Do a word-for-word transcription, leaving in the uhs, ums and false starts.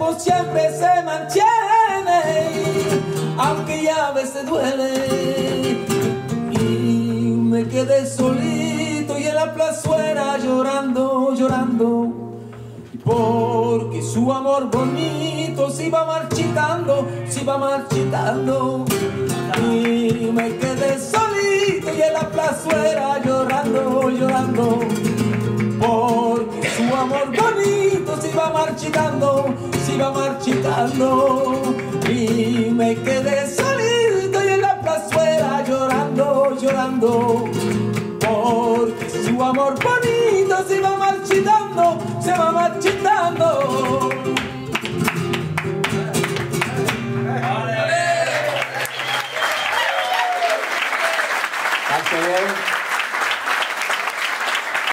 como siempre se mantiene, aunque ya a veces duele. Y me quedé solito y en la plazuela llorando, llorando, porque su amor bonito se iba marchitando, se iba marchitando. Y me quedé solito y en la plazuela llorando, llorando, porque su amor bonito se iba marchitando, se iba marchitando. Y me quedé solito y en la plazuela llorando, llorando, porque su amor bonito se iba marchitando, se va marchitando. Gracias.